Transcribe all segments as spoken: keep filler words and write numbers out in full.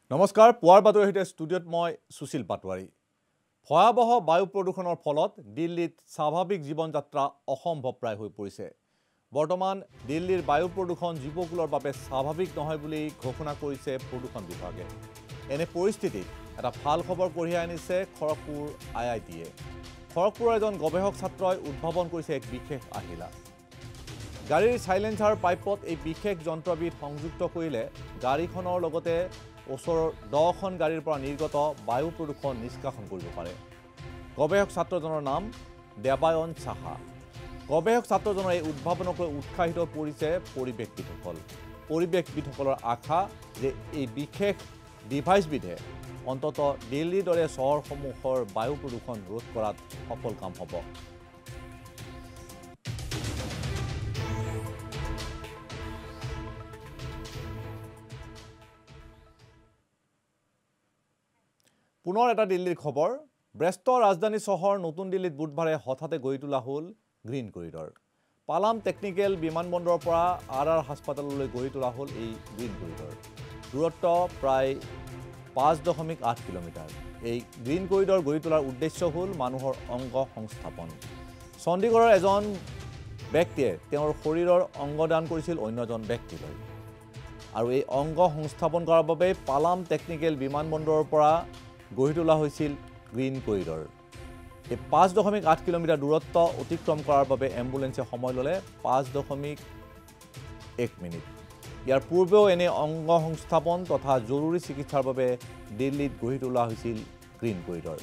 নমস্কাৰ পুৱাৰ বাতৰি হিতে ষ্টুডিঅ'ত মই সুশীল পাটৱাৰী ভয়াবহ বায়ু প্ৰদূষণৰ ফলত দিল্লীত স্বাভাৱিক জীৱন যাত্ৰা অসম্ভৱ প্ৰায় হৈ পৰিছে বৰ্তমান দিল্লীৰ বায়ু প্ৰদূষণ জীৱকুলৰ বাবে স্বাভাৱিক নহয় বুলি ঘোষণা কৰিছে প্ৰদূষণ বিভাগে এনে পৰিস্থিতিত এটা ভাল খবৰ কঢ়িয়াই আনিছে খড়গপুৰ আই আই টিয়ে খড়গপুৰৰ এজন গৱেষক ছাত্ৰই উদ্ভাৱন কৰিছে এক বিশেষ আহিলা গাড়ীৰ সাইলেন্সাৰ পাইপত এই বিশেষ যন্ত্ৰবিধ সংযুক্ত কৰিলে গাড়ীখনৰ লগতে ওচৰৰ দহখন গাড়ীৰ পৰা নিৰ্গত বায়ু প্ৰদূষণ নিষ্কাশন কৰিব পাৰে গৱেষক ছাত্ৰজনৰ নাম দেবায়ন সাহা গৱেষক ছাত্ৰজনৰ এই উদ্ভাৱনক লৈ উৎসাহিত কৰিছে পৰিৱেশবিদসকল পৰিৱেশবিদসকলৰ আশা যে এই বিশেষ ডিভাইচবিধে অন্তত দিল্লীৰ দৰে চহৰসমূহৰ বায়ু প্ৰদূষণ ৰোধ কৰাত সফল কাম হ'ব পুনৰ এটা দিল্লীৰ খবৰ ব্যস্ত ৰাজধানী চহৰ নতুন দিল্লীত বুধবাৰে হঠাতে গৈ তোলা হ'ল গ্ৰীণ কৰিডৰ পালাম টেকনিকেল বিমানবন্দৰৰ পৰা আৰ আৰ হাস্পতাললৈ গৈ তোলা হ'ল এই গ্ৰীণ কৰিডৰ দূৰত্ব প্ৰায় পাঁচ দশমিক আঠ কিলোমিটাৰ এই গ্ৰীণ কৰিডৰ গৈ তোলাৰ উদ্দেশ্য হ'ল মানুহৰ অংগ সংস্থাপন চণ্ডীগড়ৰ এজন ব্যক্তিয়ে তেওঁৰ শৰীৰৰ অংগদান কৰিছিল অন্য এজন ব্যক্তিলৈ আৰু এই অংগ সংস্থাপন কৰাৰ বাবে পালাম টেকনিকেল বিমানবন্দৰৰ পৰা গঢ়ি তোলা হৈছিল গ্ৰীণ কৰিডৰ এই পাঁচ দশমিক আঠ কিলোমিটাৰ দূৰত্ব অতিক্ৰম কৰাৰ বাবে এম্বুলেন্সে সময় ল'লে পাঁচ দশমিক এক মিনিট ইয়াৰ পূৰ্বেও এনে অংগ সংস্থাপন তথা জৰুৰী চিকিৎসাৰ বাবে দিল্লীত গঢ়ি তোলা হৈছিল গ্ৰীণ কৰিডৰ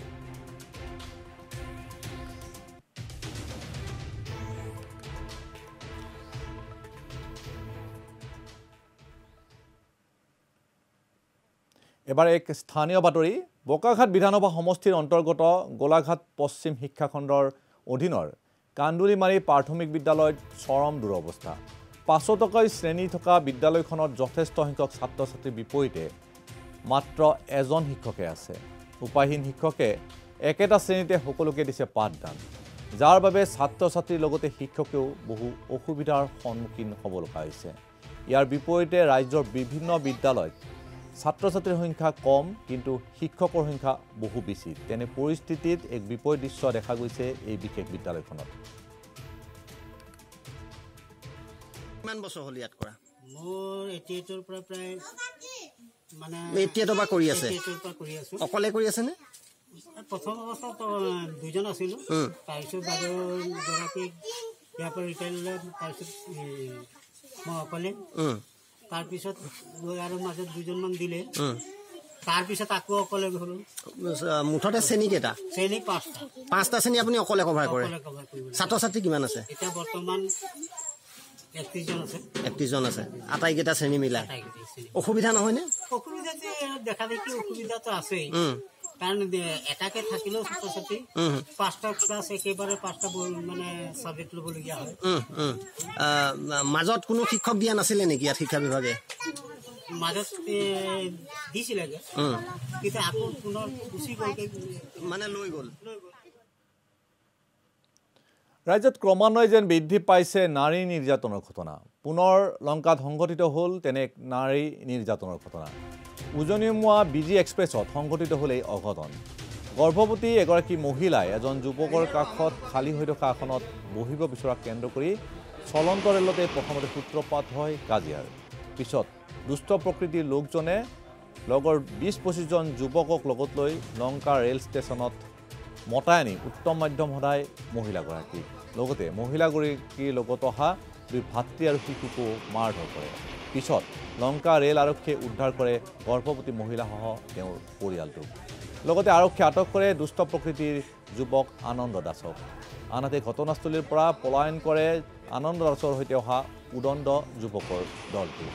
এবাৰ এক স্থানীয় বাতৰি বোকাঘাট বিধানসভা সমষ্টিৰ অন্তৰ্গত গোলাঘাট পশ্চিম শিক্ষাখণ্ডৰ অধীনৰ কান্দুলিমাৰী প্ৰাথমিক বিদ্যালয়ত চৰম দুৰৱস্থা পাঁচতকৈ শ্ৰেণী থকা বিদ্যালয়খনত যথেষ্ট সংখ্যক ছাত্ৰ ছাত্ৰীৰ বিপৰীতে মাত্ৰ এজন শিক্ষকে আছে উপায়হীন শিক্ষকে একেটা শ্ৰেণীতে সকলোকে দিছে পাঠদান যাৰ বাবে ছাত্ৰ ছাত্ৰীৰ লগতে শিক্ষকেও বহু অসুবিধাৰ সন্মুখীন হ'ব লগা হৈছে ইয়াৰ বিপৰীতে ৰাজ্যৰ বিভিন্ন বিদ্যালয়ত ছাত্ৰ ছাত্ৰীৰ সংখ্যা কম কিন্তু শিক্ষকৰ সংখ্যা বহু বেছি তেনে পৰিস্থিতিত এক বিপৰীত দৃশ্য দেখা গৈছে এই বিশেষ বিদ্যালয়খনত কিমান বছৰ হ'ল ইয়াত কৰা মোৰ এতিয়াৰ পৰা প্ৰায় মানে এতিয়াৰ পৰা কৰি আছে এতিয়াৰ পৰা কৰি আছো অকলে কৰি আছে নে প্ৰথম অৱস্থাত দুজন আছিল তাৰপিছত বাৰু গৰাকী ইয়াৰ পৰা ৰিটায়াৰ ল'লে তাৰপিছত মই অকলে তাৰপিছত আৰু মাজত দুজনমান দিলে তাৰপিছত আকৌ অকলে গ'লো মুঠতে শ্ৰেণী কেইটা শ্ৰেণী পাঁচটা পাঁচটা শ্ৰেণী আপুনি অকলে কভাৰ কৰে ছাত্ৰ ছাত্ৰী কিমান আছে এতিয়া বৰ্তমান একত্ৰিশজন আছে একত্ৰিশজন আছে আটাইকেইটা শ্ৰেণী মিলাই অসুবিধা নহয়নে অসুবিধাটো দেখা দেখি অসুবিধাটো আছেই কাৰণ এটাকে থাকিলেও ছাত্ৰ ছাত্ৰী পাঁচটা ক্লাছ একেবাৰে পাঁচটা মানে ছাবজেক্ট ল'বলগীয়া হয় মাজত কোনো শিক্ষক দিয়া নাছিলে নেকি ইয়াত শিক্ষা বিভাগে মাজত দিছিলে কিন্তু আকৌ পুনৰ গুচি গ'ল মানে লৈ গ'ল ৰাজ্যত ক্ৰমান্বয়ে যেন বৃদ্ধি পাইছে নাৰী নিৰ্যাতনৰ ঘটনা পুনৰ লংকাত সংঘটিত হ'ল তেনে এক নাৰী নিৰ্যাতনৰ ঘটনা উজনিমুৱা বিজি এক্সপ্ৰেছত সংঘটিত হ'ল এই অঘটন গৰ্ভৱতী এগৰাকী মহিলাই এজন যুৱকৰ কাষত খালী হৈ থকা আসনত বহিব বিচৰা কেন্দ্ৰ কৰি চলন্ত ৰেলতে প্ৰথমতে সূত্ৰপাত হয় কাজিয়াৰ পিছত দুষ্ট প্ৰকৃতিৰ লোকজনে লগৰ বিশ পঁচিছজন যুৱকক লগত লৈ লংকা ৰেল ষ্টেচনত মতাই আনি উত্তম মাধ্যম সদায় মহিলাগৰাকী লগতে মহিলাগৰাকীৰ লগত অহা দুই ভাতৃ আৰু শিশুকো মাৰধৰ কৰে পিছত লংকা ৰেল আৰক্ষীয়ে উদ্ধাৰ কৰে গৰ্ভৱতী মহিলাসহ তেওঁৰ পৰিয়ালটোক লগতে আৰক্ষীয়ে আটক কৰে দুষ্ট প্ৰকৃতিৰ যুৱক আনন্দ দাসক আনহাতে ঘটনাস্থলীৰ পৰা পলায়ন কৰে আনন্দ দাসৰ সৈতে অহা উদণ্ড যুৱকৰ দলটো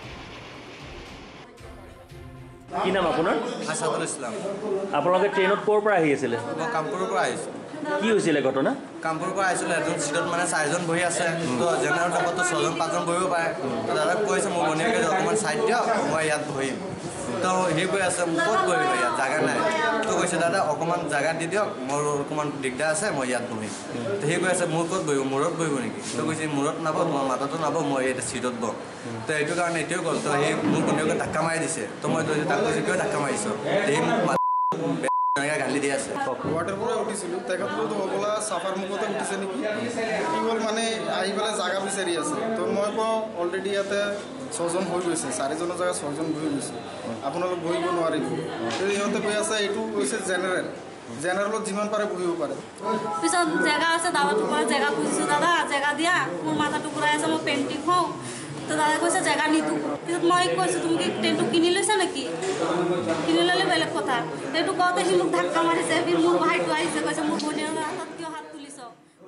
কি নাম আপোনাৰ আসাদুল ইছলাম আপোনালোকে ট্ৰেইনত ক'ৰ পৰা আহি আছিলে মই কামপুৰৰ পৰা আহিছোঁ কি হৈছিলে ঘটনা কামপুৰৰ পৰা আহিছিলোঁ এজন চিটত মানে চাৰিজন বহি আছে তো জেনেৰেল ডাবততো ছজন পাঁচজন বহিব পাৰে তো দাদাক কৈছে মোৰ ভনীয়েকে অকণমান চাইড দিয়ক মই ইয়াত বহিম তো মই সেই কৈ আছে মোক ক'ত বহিব ইয়াত জাগা নাই তো কৈছে দাদা অকণমান জাগা দি দিয়ক মোৰ অকণমান দিগদাৰ আছে মই ইয়াত বহিম তো সেই কৈ আছে মোৰ ক'ত বহিব মূৰত বহিব নেকি তো কৈছে মূৰত নাব তোমাৰ মাথাটো নাব মই ইয়াত চিটত বহ তো এইটো কাৰণে এইটোৱে গ'ল তো সেই মোক কোনোবাই ধাক্কা মাৰি দিছে তো মই তাক কৈছোঁ কিয় ধাক্কা মাৰিছ সেই মোক গালি দি আছে গুৱাহাটীৰ পৰা উঠিছিলোঁ তেখেতলোকতো হ'বলা চাফাৰ মুখতে উঠিছে নেকি কি হ'ল মানে আহি পেলাই জাগা বিচাৰি আছে তো মই কওঁ অলৰেডি ইয়াতে ছজন হৈ গৈছে চাৰিজনৰ জেগাত ছয়জন বহি গৈছে আপোনালোক বহিব নোৱাৰিব সিহঁতে কৈ আছে এইটো কৈছে জেনেৰেল জেনেৰেলত যিমান পাৰে বহিব পাৰে পিছত জেগা আছে দাদা টুকুৰা জেগা খুজিছোঁ দাদা জেগা দিয়া মোৰ মাথা টুকুৰাই আছে মই পেইণ্টিং হওঁ তো দাদাই কৈছে জেগা নিদিওঁ পিছত মই কৈছোঁ তুমি কি ট্ৰেইনটো কিনি লৈছা নেকি কিনি ল'লে বেলেগ কথা সেইটো কওঁতে সি মোক ধাক্কা মাৰিছে ফিৰ মোৰ ভাইটো আহিছে কৈছে মোৰ ভনীৰ হাতত কিয় হাত তুলিছ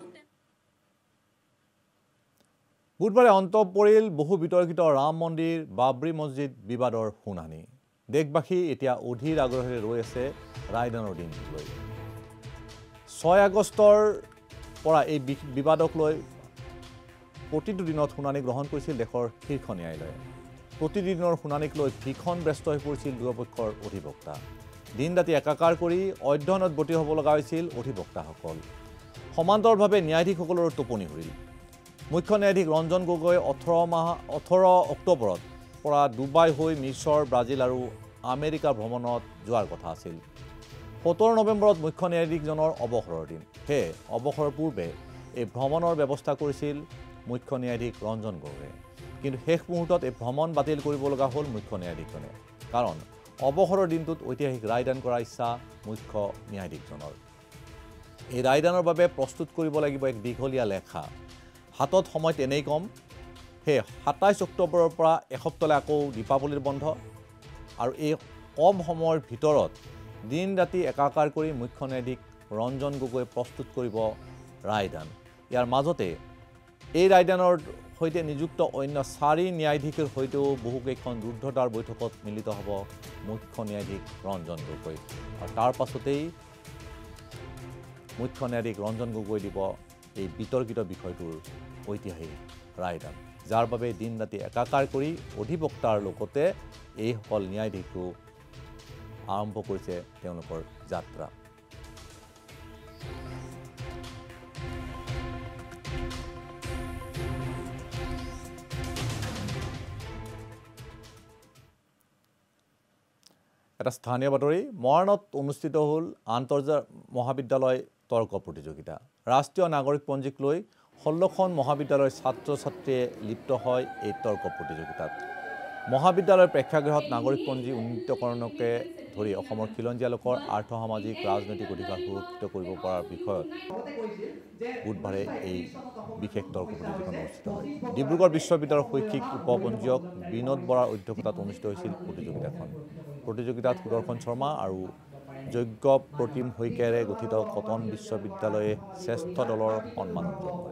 বুধবাৰে অন্ত পৰিল বহু বিতৰ্কিত ৰাম মন্দিৰ বাবৰি মছজিদ বিবাদৰ শুনানি দেশবাসী এতিয়া অধীৰ আগ্ৰহেৰে ৰৈ আছে ৰায়দানৰ দিনটোলৈ ছয় আগষ্টৰ পৰা এই বিবাদক লৈ প্ৰতিটো দিনত শুনানি গ্ৰহণ কৰিছিল দেশৰ শীৰ্ষ ন্যায়ালয়ে প্ৰতিদিনৰ শুনানিক লৈ ভীষণ ব্যস্ত হৈ পৰিছিল দুয়োপক্ষৰ অধিবক্তা দিন ৰাতি একাকাৰ কৰি অধ্যয়নত ব্ৰতী হ'ব লগা হৈছিল অধিবক্তাসকল সমান্তৰালভাৱে ন্যায়াধীশসকলৰ টোপনি হৰিল মুখ্য ন্যায়াধীশ ৰঞ্জন গগৈ ওঠৰ মাহ ওঠৰ অক্টোবৰত পৰা ডুবাই হৈ মিছৰ ব্ৰাজিল আৰু আমেৰিকা ভ্ৰমণত যোৱাৰ কথা আছিল সোতৰ নৱেম্বৰত মুখ্য ন্যায়াধীশজনৰ অৱসৰৰ দিন সেয়ে অৱসৰৰ পূৰ্বে এই ভ্ৰমণৰ ব্যৱস্থা কৰিছিল মুখ্য ন্যায়াধীশ ৰঞ্জন গগৈয়ে কিন্তু শেষ মুহূৰ্তত এই ভ্ৰমণ বাতিল কৰিব লগা হ'ল মুখ্য ন্যায়াধীশজনে কাৰণ অৱসৰৰ দিনটোত ঐতিহাসিক ৰায়দান কৰাৰ ইচ্ছা মুখ্য ন্যায়াধীশজনৰ এই ৰায়দানৰ বাবে প্ৰস্তুত কৰিব লাগিব এক দীঘলীয়া লেখা হাতত সময় তেনেই কম সেয়ে সাতাইছ অক্টোবৰৰ পৰা এসপ্তাহলৈ আকৌ দীপাৱলীৰ বন্ধ আৰু এই কম সময়ৰ ভিতৰত দিন ৰাতি একাকাৰ কৰি মুখ্য ন্যায়াধীশ ৰঞ্জন গগৈ প্ৰস্তুত কৰিব ৰায়দান ইয়াৰ মাজতে এই ৰায়দানৰ সৈতে নিযুক্ত অন্য চাৰি ন্যায়াধীশৰ সৈতেও বহুকেইখন ৰুদ্ধতাৰ বৈঠকত মিলিত হ'ব মুখ্য ন্যায়াধীশ ৰঞ্জন গগৈ আৰু তাৰ পাছতেই মুখ্য ন্যায়াধীশ ৰঞ্জন গগৈ দিব এই বিতৰ্কিত বিষয়টোৰ ঐতিহাসিক ৰায়দান যাৰ বাবে দিন ৰাতি একাকাৰ কৰি অধিবক্তাৰ লগতে এইসকল ন্যায়াধীশো আৰম্ভ কৰিছে তেওঁলোকৰ যাত্ৰা এটা স্থানীয় বাতৰি মৰাণত অনুষ্ঠিত হ'ল আন্তৰ্জাতিক মহাবিদ্যালয় তৰ্ক প্ৰতিযোগিতা ৰাষ্ট্ৰীয় নাগৰিকপঞ্জীক লৈ ষোল্লখন মহাবিদ্যালয়ৰ ছাত্ৰ ছাত্ৰীয়ে লিপ্ত হয় এই তৰ্ক প্ৰতিযোগিতাত মহাবিদ্যালয়ৰ প্ৰেক্ষাগৃহত নাগৰিকপঞ্জী উন্নীতকৰণকে ধৰি অসমৰ খিলঞ্জীয়া লোকৰ আৰ্থ সামাজিক ৰাজনৈতিক অধিকাৰ সুৰক্ষিত কৰিব পৰাৰ বিষয়ত বুধবাৰে এই বিশেষ তৰ্ক প্ৰতিযোগিতা অনুষ্ঠিত হয় ডিব্ৰুগড় বিশ্ববিদ্যালয়ৰ শৈক্ষিক উপপঞ্জীয়ক বিনোদ বৰাৰ অধ্যক্ষতাত অনুষ্ঠিত হৈছিল প্ৰতিযোগিতাখন প্ৰতিযোগিতাত সুদৰ্শন শৰ্মা আৰু যোগ্য প্ৰতিম শইকীয়াৰে গঠিত কটন বিশ্ববিদ্যালয়ে শ্ৰেষ্ঠ দলৰ সন্মান অৰ্জন কৰে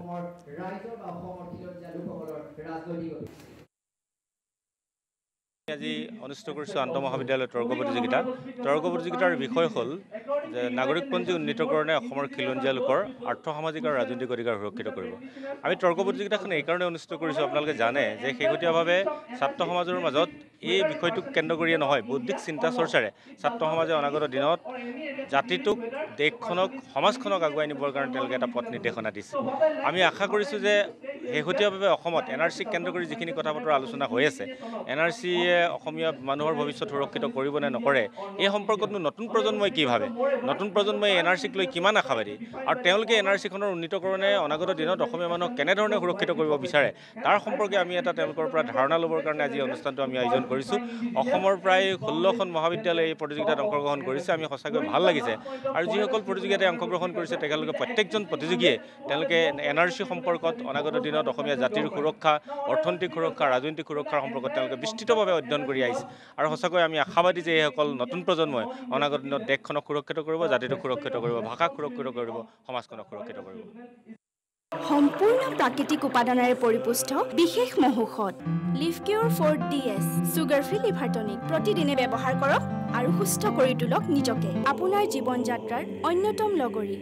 আজি অনুষ্ঠিত কৰিছোঁ আন্তঃমহাবিদ্যালয় তৰ্ক প্ৰতিযোগিতা তৰ্ক প্ৰতিযোগিতাৰ বিষয় হ'ল যে নাগৰিকপঞ্জী উন্নীতকৰণে অসমৰ খিলঞ্জীয়া লোকৰ আৰ্থ সামাজিক আৰু ৰাজনৈতিক অধিকাৰ সুৰক্ষিত কৰিব আমি তৰ্ক প্ৰতিযোগিতাখন এইকাৰণে অনুষ্ঠিত কৰিছোঁ আপোনালোকে জানে যে শেহতীয়াভাৱে ছাত্ৰ সমাজৰ মাজত এই বিষয়টোক কেন্দ্ৰ কৰিয়ে নহয় বৌদ্ধিক চিন্তা চৰ্চাৰে ছাত্ৰ সমাজে অনাগত দিনত জাতিটোক দেশখনক সমাজখনক আগুৱাই নিবৰ কাৰণে তেওঁলোকে এটা পথ নিৰ্দেশনা দিছে আমি আশা কৰিছোঁ যে শেহতীয়াভাৱে অসমত এন আৰ চিক কেন্দ্ৰ কৰি যিখিনি কথা বতৰা আলোচনা হৈ আছে এন আৰ চিয়ে অসমীয়া মানুহৰ ভৱিষ্যত সুৰক্ষিত কৰিব নে নকৰে এই সম্পৰ্কতনো নতুন প্ৰজন্মই কি ভাবে নতুন প্ৰজন্মই এন আৰ চিক লৈ কিমান আশাবাদী আৰু তেওঁলোকে এন আৰ চিখনৰ উন্নীতকৰণে অনাগত দিনত অসমীয়া মানুহক কেনেধৰণে সুৰক্ষিত কৰিব বিচাৰে তাৰ সম্পৰ্কে আমি এটা তেওঁলোকৰ পৰা ধাৰণা ল'বৰ কাৰণে আজি অনুষ্ঠানটো আমি আয়োজন কৰিছোঁ অসমৰ প্ৰায় ষোল্লখন মহাবিদ্যালয়ে এই প্ৰতিযোগিতাত অংশগ্ৰহণ কৰিছে আমি সঁচাকৈ ভাল লাগিছে আৰু যিসকল প্ৰতিযোগিতাই অংশগ্ৰহণ কৰিছে তেওঁলোকে প্ৰত্যেকজন প্ৰতিযোগীয়ে তেওঁলোকে এন আৰ চি সম্পৰ্কত অনাগত দিনত অসমীয়া জাতিৰ সুৰক্ষা অৰ্থনৈতিক সুৰক্ষা ৰাজনৈতিক সুৰক্ষাৰ সম্পৰ্কত তেওঁলোকে বিস্তৃতভাৱে অধ্যয়ন কৰি আহিছে আৰু সঁচাকৈ আমি আশাবাদী যে এইসকল নতুন প্ৰজন্মই অনাগত দিনত দেশখনক সুৰক্ষিত কৰিব জাতিটোক সুৰক্ষিত কৰিব ভাষাক সুৰক্ষিত কৰিব সমাজখনক সুৰক্ষিত কৰিব সম্পূৰ্ণ প্ৰাকৃতিক উপাদানেৰে পৰিপুষ্ট বিশেষ মহৌষধ Liv Cure for D S sugar free liver tonic প্ৰতিদিনে ব্যৱহাৰ কৰক আৰু সুস্থ কৰি তোলক নিজকে আপোনাৰ জীৱন যাত্ৰাৰ অন্যতম লগৰী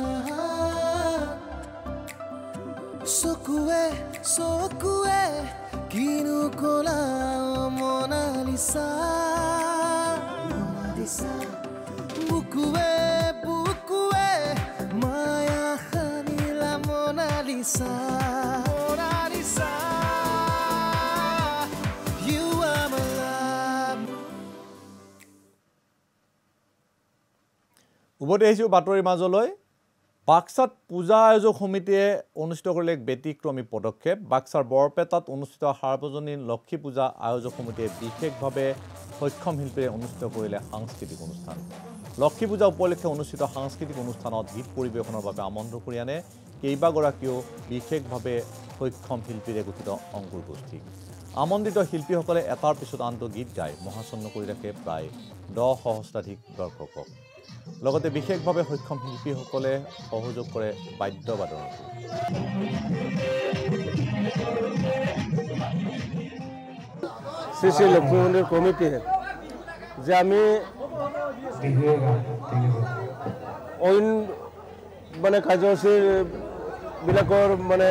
চকুৱে চকুৱে উভতি আহিছোঁ বাতৰিৰ মাজলৈ। বাক্সাত পূজা আয়োজক সমিতিয়ে অনুষ্ঠিত কৰিলে এক ব্যতিক্ৰমী পদক্ষেপ। বাক্সাৰ বৰপেটাত অনুষ্ঠিত সাৰ্বজনীন লক্ষী পূজা আয়োজক সমিতিয়ে বিশেষভাৱে সক্ষম শিল্পীৰে অনুষ্ঠিত কৰিলে সাংস্কৃতিক অনুষ্ঠান। লক্ষী পূজা উপলক্ষে অনুষ্ঠিত সাংস্কৃতিক অনুষ্ঠানত গীত পৰিৱেশনৰ বাবে আমন্ত্ৰণ কৰি আনে কেইবাগৰাকীও বিশেষভাৱে সক্ষম শিল্পীৰে গঠিত অংকুৰ গোষ্ঠী। আমন্ত্ৰিত শিল্পীসকলে এটাৰ পিছত আনটো গীত গাই মহাচন্ন কৰি ৰাখে প্ৰায় দহ সহস্ৰাধিক দৰ্শকক। লগতে বিশেষভাৱে সক্ষম শিল্পীসকলে সহযোগ কৰে বাদ্যবাদনতো। শ্ৰী শ্ৰী লক্ষ্মী মন্দিৰ কমিটিয়ে যে আমি অইন মানে কাৰ্যসূচীবিলাকৰ মানে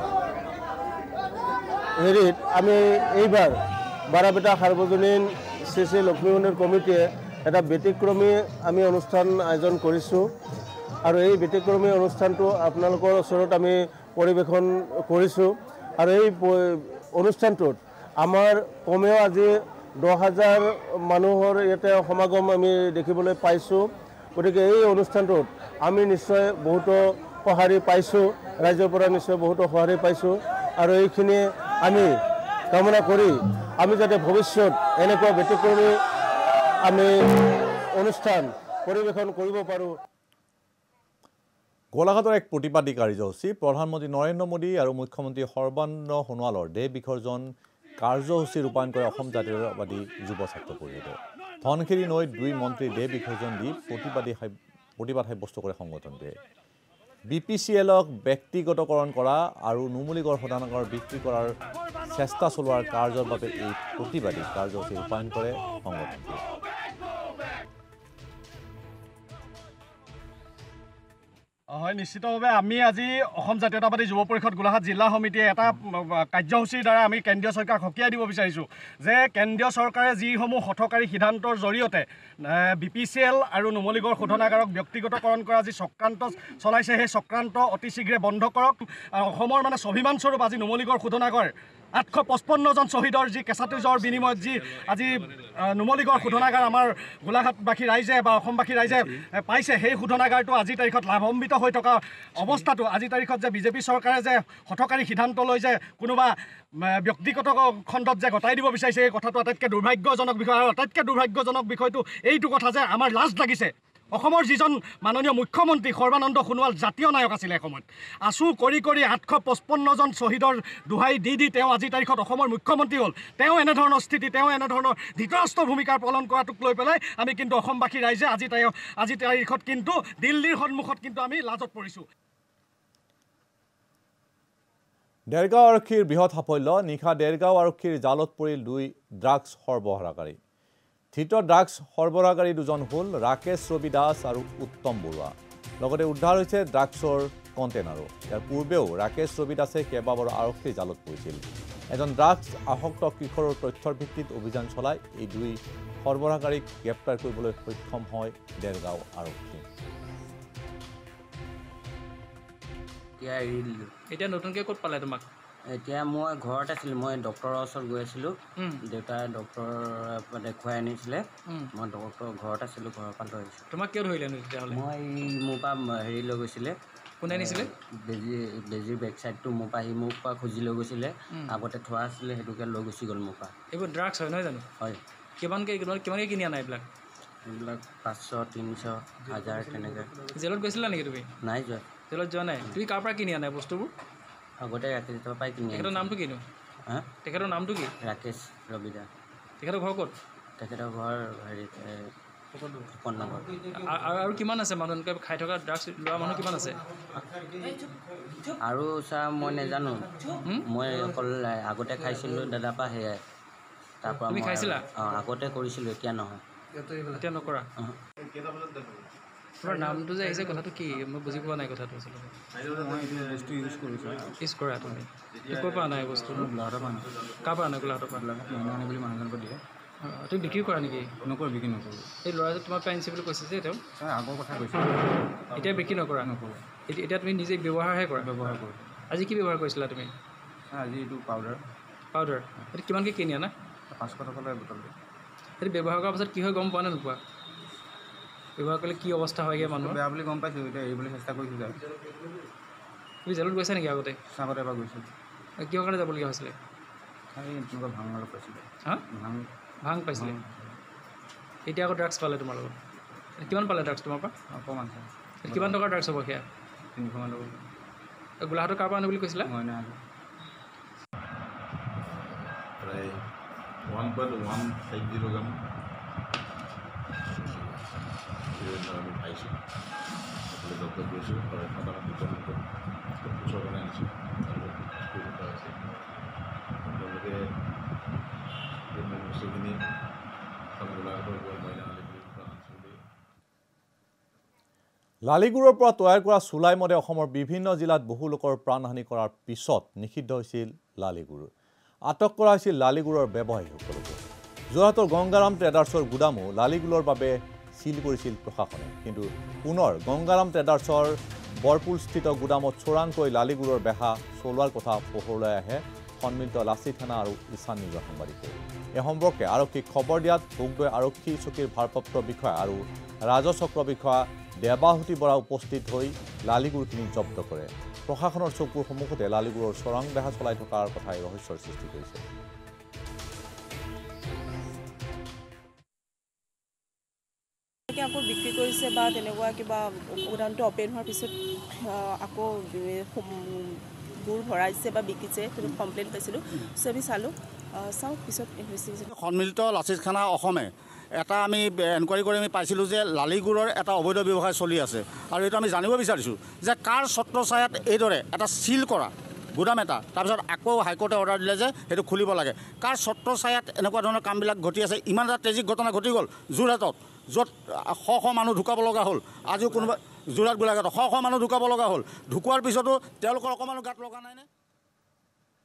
হেৰিত আমি এইবাৰ বাৰাপেটা সাৰ্বজনীন শ্ৰী শ্ৰী লক্ষ্মী মন্দিৰ কমিটিয়ে এটা ব্যতিক্ৰমী আমি অনুষ্ঠান আয়োজন কৰিছোঁ আৰু এই ব্যতিক্ৰমী অনুষ্ঠানটো আপোনালোকৰ ওচৰত আমি পৰিৱেশন কৰিছোঁ। আৰু এই অনুষ্ঠানটোত আমাৰ কমেও আজি দহ হাজাৰ মানুহৰ ইয়াতে সমাগম আমি দেখিবলৈ পাইছোঁ। গতিকে এই অনুষ্ঠানটোত আমি নিশ্চয় বহুতো সঁহাৰি পাইছোঁ, ৰাইজৰ পৰা নিশ্চয় বহুতো সঁহাৰি পাইছোঁ। আৰু এইখিনি আমি কামনা কৰি আমি যাতে ভৱিষ্যত এনেকুৱা ব্যতিক্ৰমী আমি অনুষ্ঠান পৰিৱেশন কৰিব পাৰোঁ। গোলাঘাটৰ এক প্ৰতিবাদী কাৰ্যসূচী। প্ৰধানমন্ত্ৰী নৰেন্দ্ৰ মোদী আৰু মুখ্যমন্ত্ৰী সৰ্বানন্দ সোণোৱালৰ দেহ বিসৰ্জন কাৰ্যসূচী ৰূপায়ণ কৰে অসম জাতীয়তাবাদী যুৱ ছাত্ৰ পৰিষদে। ধনশিৰি নৈত দুই মন্ত্ৰীৰ দেহ বিসৰ্জন দি প্ৰতিবাদী প্ৰতিবাদ সাব্যস্ত কৰে সংগঠনটোৱে। বি পি চি এলক ব্যক্তিগতকৰণ কৰা আৰু নুমলীগড় শোধনাগাৰ বিক্ৰী কৰাৰ চেষ্টা চলোৱাৰ কাৰ্যৰ বাবে এই প্ৰতিবাদী কাৰ্যসূচী ৰূপায়ণ কৰে সংগঠনটোৱে। হয়, নিশ্চিতভাৱে আমি আজি অসম জাতীয়তাবাদী যুৱ পৰিষদ গোলাঘাট জিলা সমিতিয়ে এটা কাৰ্যসূচীৰ দ্বাৰা আমি কেন্দ্ৰীয় চৰকাৰক সকীয়াই দিব বিচাৰিছোঁ যে কেন্দ্ৰীয় চৰকাৰে যিসমূহ হঠকাৰী সিদ্ধান্তৰ জৰিয়তে বি পি চি এল আৰু নুমলীগড় শোধনাগাৰক ব্যক্তিগতকৰণ কৰা যি চক্ৰান্ত চলাইছে সেই চক্ৰান্ত অতি শীঘ্ৰে বন্ধ কৰক। অসমৰ মানে স্বাভিমানস্বৰূপ আজি নুমলীগড় শোধনাগাৰ আঠশ পঁচপন্নজন শ্বহীদৰ যি কেঁচা তেজৰ বিনিময়ত যি আজি নুমলীগড় শোধনাগাৰ আমাৰ গোলাঘাটবাসী ৰাইজে বা অসমবাসী ৰাইজে পাইছে, সেই শোধনাগাৰটো আজিৰ তাৰিখত লাভান্বিত হৈ থকা অৱস্থাটো আজিৰ তাৰিখত যে বিজেপি চৰকাৰে যে হঠকাৰী সিদ্ধান্ত লৈ যে কোনোবা ব্যক্তিগত খণ্ডত যে গতাই দিব বিচাৰিছে, এই কথাটো আটাইতকৈ দুৰ্ভাগ্যজনক বিষয়। আৰু আটাইতকৈ দুৰ্ভাগ্যজনক বিষয়টো এইটো কথা যে আমাৰ লাজ লাগিছে অসমৰ যিজন মাননীয় মুখ্যমন্ত্ৰী সৰ্বানন্দ সোণোৱাল জাতীয় নায়ক আছিলে এসময়ত, আঁচু কৰি কৰি আঠশ পঁচপন্নজন শ্বহীদৰ দোহাই দি দি তেওঁ আজিৰ তাৰিখত অসমৰ মুখ্যমন্ত্ৰী হ'ল। তেওঁ এনেধৰণৰ স্থিতি, তেওঁ এনেধৰণৰ ধৃতৰাষ্ট্ৰ ভূমিকা পালন কৰাটোক লৈ পেলাই আমি কিন্তু অসমবাসী ৰাইজে আজি তাই আজিৰ তাৰিখত কিন্তু দিল্লীৰ সন্মুখত কিন্তু আমি লাজত পৰিছোঁ। দেৰগাঁও আৰক্ষীৰ বৃহৎ সাফল্য। নিশা দেৰগাঁও আৰক্ষীৰ জালত পৰিল দুই ড্ৰাগছ সৰবৰাহকাৰী। ধৃত ড্ৰাগছ সৰবৰাহকাৰী দুজন হ'ল ৰাকেশ ৰবি দাস আৰু উত্তম বৰুৱা। লগতে উদ্ধাৰ হৈছে ড্ৰাগছৰ কণ্টেইনাৰো। ইয়াৰ পূৰ্বেও ৰাকেশ ৰবি দাসে কেইবাবাৰো আৰক্ষীৰ জালত পৰিছিল। এজন ড্ৰাগছ আসক্ত কিশোৰৰ তথ্যৰ ভিত্তিত অভিযান চলাই এই দুই সৰবৰাহকাৰীক গ্ৰেপ্তাৰ কৰিবলৈ সক্ষম হয় দেৰগাঁও আৰক্ষী। এতিয়া নতুনকৈ ক'ত পালে তোমাক? এতিয়া মই ঘৰত আছিলোঁ, মই ডক্টৰৰ ওচৰত গৈ আছিলোঁ। দেউতাই ডক্টৰ দেখুৱাই আনিছিলে, মই ডক্টৰ ঘৰত আছিলোঁ, ঘৰৰ পৰা লৈ আহিছিলোঁ। তোমাক কিয় ধৰিলেনো তেতিয়াহ'লে? মই মোৰ পৰা হেৰি লৈ গৈছিলে, কোনে আনিছিলে? বেজী বেজীৰ বেক চাইডটো মোৰ পৰা সি মোৰ পৰা খুজি লৈ গৈছিলে। আগতে থোৱা আছিলে, সেইটোকে লৈ গুচি গ'ল মোৰ পৰা। এইবোৰ ড্ৰাগছ হয় নহয় জানো? হয়। কিমানকৈ কিমানকৈ কিনি আনা এইবিলাক? এইবিলাক পাঁচশ তিনিশ হাজাৰ তেনেকৈ। জেলত গৈছিলা নেকি তুমি? নাই যোৱা। জেলত যোৱা নাই? তুমি কাৰ পৰা কিনি আনা বস্তুবোৰ? আগতে ৰাকেশ পৰাই কিনি। তেখেতৰ নামটো কিনো? হা? তেখেতৰ নামটো কি? ৰাকেশ ৰবি দাস। তেখেতৰ ঘৰ ক'ত? তেখেতৰ ঘৰ হেৰিত ফুকননগৰ। আৰু কিমান আছে মানুহ এনেকৈ খাই থকা ড্ৰাগছ লোৱা মানুহ কিমান আছে? আৰু ছাৰ মই নাজানো, মই অকল আগতে খাইছিলোঁ দাদাৰ পৰা, সেয়াই তাৰপৰা তুমি খাইছিলা? অঁ, আগতে কৰিছিলোঁ, এতিয়া নহয়। এতিয়া নকৰা? তোমাৰ নামটো যে আহিছে, কথাটো কি? মই বুজি পোৱা নাই কথাটো আচলতে। মই এইটো বস্তু ইউজ কৰিছোঁ। ইউজ কৰা তুমি? ক'ৰ পৰা আনা এই বস্তু? গোলাঘাটৰ পৰা আনো। কাৰ পৰা আনা গোলাঘাটৰ পৰা? মইনা বুলি মানুহজনৰ পৰা দিয়ে। তুমি বিক্ৰী কৰা নেকি? নকৰোঁ, বিক্ৰী নকৰোঁ। এই ল'ৰাজন তোমাৰ পৰা আনিছে বুলি কৈছে যে তেওঁ? আগৰ কথা কৈছোঁ। এতিয়া বিক্ৰী নকৰা? নকৰোঁ। এতিয়া তুমি নিজে ব্যৱহাৰহে কৰা? ব্যৱহাৰ কৰোঁ। আজি কি ব্যৱহাৰ কৰিছিলা তুমি? আজি এইটো পাউডাৰ। পাউডাৰ? এইটো কিমানকৈ কিনি আনা? পাঁচশ টকা লয় বটলটো। সেইটো ব্যৱহাৰ কৰাৰ পাছত কি হয় গম পোৱা নে নোপোৱা? ব্যৱহাৰ কৰিলে কি অৱস্থা হয়গৈ মানুহৰ বেয়া বুলি গম পাইছোঁ এতিয়া এৰিবলৈ চেষ্টা কৰিছোঁ যায় তুমি জেলত গৈছা নেকি আগতে আগতে এবাৰ গৈছোঁ কিহৰ কাৰণে যাবলগীয়া হৈছিলে এই তেনেকুৱা ভাং অলপ পাইছিলে হা ভাং ভাং পাইছিলে এতিয়া আকৌ ড্ৰাগছ পালে তোমাৰ লগত কিমান পালে ড্ৰাগছ তোমাৰ পৰা অকণমান কিমান টকাৰ ড্ৰাগছ হ'ব সেয়া তিনিশমান টকা গোলাঘাটৰ কাৰ পৰা আনো বুলি কৈছিলা মই নাই প্ৰায় one point one five zero' gram আমি পাইছোঁ সকলো ডক্টৰ গৈছোঁ আৰু এখন আমাৰ দুজন ওচৰ কাৰণে আনিছোঁ আছে তেওঁলোকে বস্তুখিনি গোলাঘাটৰ পৰা মইনা লালিগুৰৰ পৰা তৈয়াৰ কৰা চুলাই মদে অসমৰ বিভিন্ন জিলাত বহু লোকৰ প্ৰাণহানি কৰাৰ পিছত নিষিদ্ধ হৈছিল লালিগুৰ আটক কৰা হৈছিল লালিগুৰৰ ব্যৱসায়ীসকলক যোৰহাটৰ গংগাৰাম ট্ৰেডাৰ্ছৰ গুদামো লালিগুৰৰ বাবে সিল কৰিছিল প্ৰশাসনে কিন্তু পুনৰ গংগাৰাম ট্ৰেডাৰ্ছৰ বৰপুলস্থিত গুদামত চোৰাংকৈ লালিগুৰৰ বেহা চলোৱাৰ কথা পোহৰলৈ আহে সন্মিলিত লাচি থানা আৰু ঈশান নিউজৰ সাংবাদিকে এই সম্পৰ্কে আৰক্ষীক খবৰ দিয়াত ভোগদৈ আৰক্ষী চকীৰ ভাৰপ্ৰাপ্ত বিষয়া আৰু ৰাজচক্ৰ বিষয়া দেৱাহুতি বৰা উপস্থিত হৈ লালিগুৰখিনি জব্দ কৰে প্ৰশাসনৰ চকুৰ সন্মুখতে লালিগুৰৰ চোৰাং বেহা চলাই থকাৰ কথাই ৰহস্যৰ সৃষ্টি কৰিছে আকৌ বিক্ৰী কৰিছে বা তেনেকুৱা কিবা গুদামটো অপেন হোৱাৰ পিছত আকৌ গুৰ ভৰাইছে বা বিকিছে সেইটো কমপ্লেইন পাইছিলোঁ চ' আমি চালোঁ চাওঁ পিছত ইনভেষ্টিগেশ্যন সন্মিলিত লাচিত খানা অসমে এটা আমি এনকুৱাৰী কৰি আমি পাইছিলোঁ যে লালিগুৰৰ এটা অবৈধ ব্যৱসায় চলি আছে আৰু এইটো আমি জানিব বিচাৰিছোঁ যে কাৰ ছত্ৰছায়াত এইদৰে এটা চিল কৰা গুদাম এটা তাৰপিছত আকৌ হাইকোৰ্টে অৰ্ডাৰ দিলে যে সেইটো খুলিব লাগে কাৰ ছত্ৰছায়াত এনেকুৱা ধৰণৰ কামবিলাক ঘটি আছে ইমান এটা ট্ৰেজিক ঘটনা ঘটি গ'ল যোৰহাটত য'ত শ শ মানুহ ঢুকাব লগা হ'ল আজিও কোনোবা যোৰহাট গোলাঘাটত শ শ মানুহ ঢুকাব লগা হ'ল ঢুকোৱাৰ পিছতো তেওঁলোকৰ অকণমানো গাত লগা নাইনে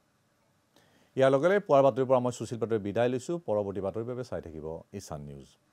ইয়াৰ লগে লগে পুৱাৰ বাতৰিৰ পৰা মই সুশীল পাটোৱে বিদায় লৈছোঁ পৰৱৰ্তী বাতৰিৰ বাবে চাই থাকিব ঈশান নিউজ